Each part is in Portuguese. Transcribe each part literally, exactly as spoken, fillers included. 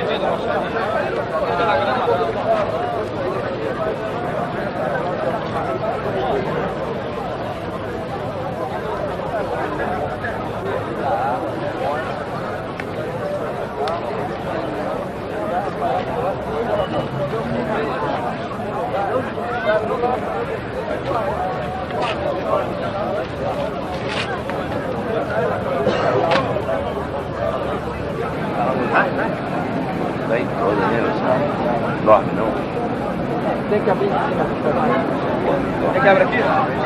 Daí toda, né? Dorme não? Tem que abrir em cima. Tem que abrir aqui?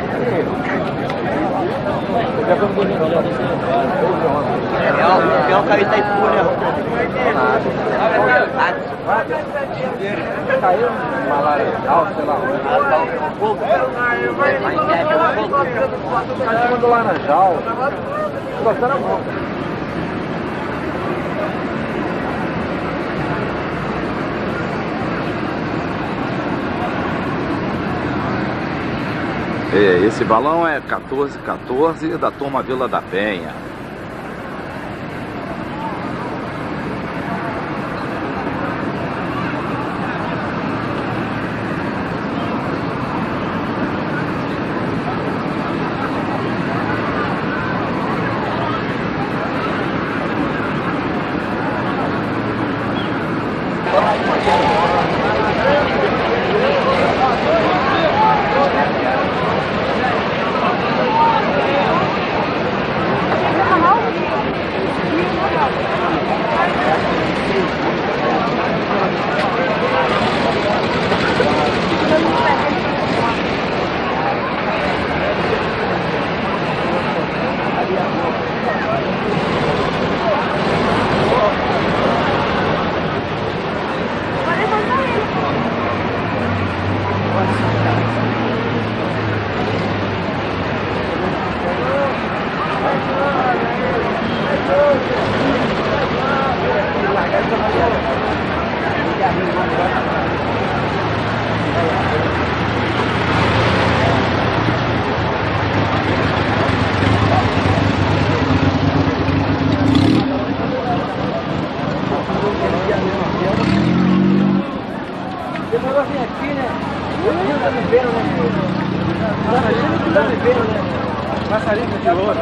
É, o peão caiu da Itaipu, né? Caiu uma laranjal, sei lá. Tá em cima do laranjal. Gostando a mão. É, esse balão é quatorze quatorze da turma Vila da Penha. Passarinho de ouro.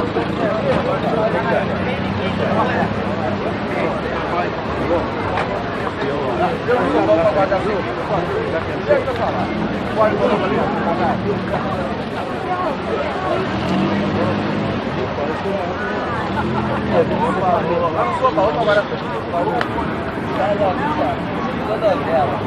Deixa eu falar. Pode botar ali. Lá no seu baú, agora. Toda dela.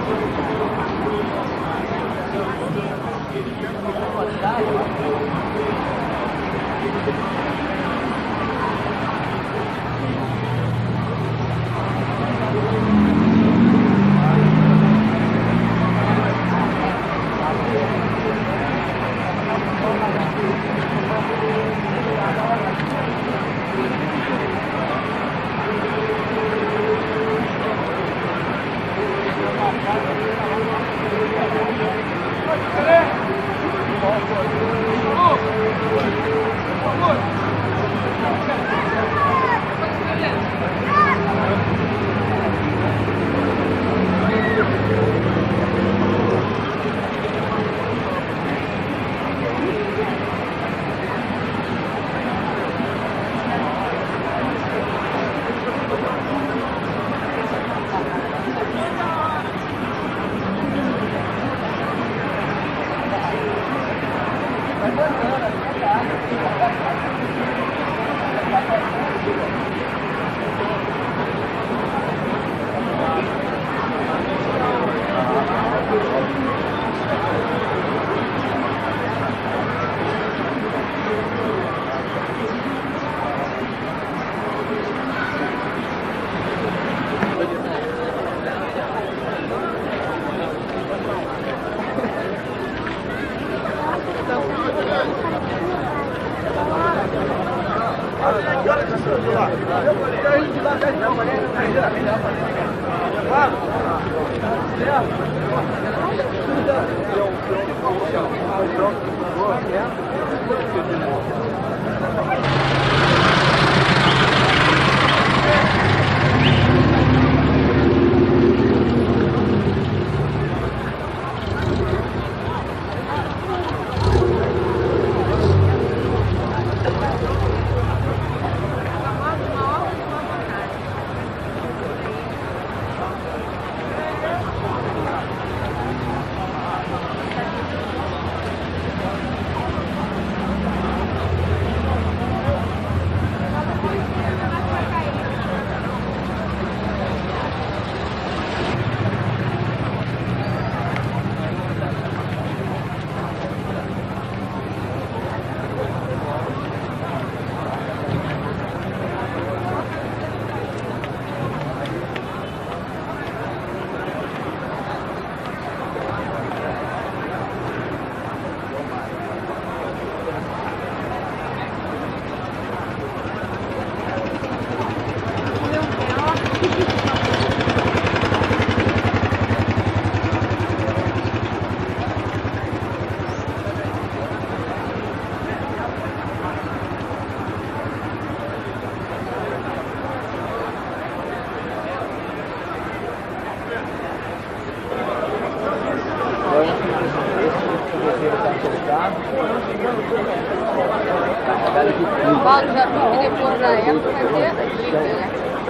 Paulo já viu que depois da época vai ter briga, né?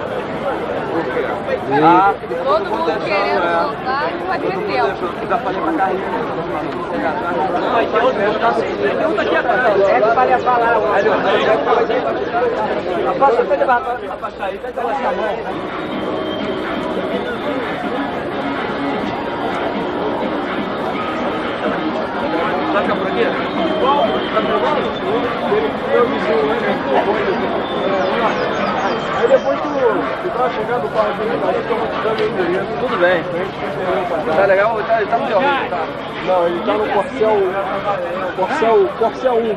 Ah, Todo mundo querendo voltar e não vai ter tempo. já falei pra carrinha. Não, então eu não tô aqui atrás. É que falei a palavra. Afasta pra levar pra sair, vai dar essa mão. Vai ficar por aqui? Qual? Tá pegando? Meu vizinho, né? Aí depois tu, tu tá chegando o carro dele aí, que eu vou te dando o endereço. Tudo bem. Tá legal? Ele tá, ele tá no teu. Não, ele tá no Corcel, Corcel, Corcel um.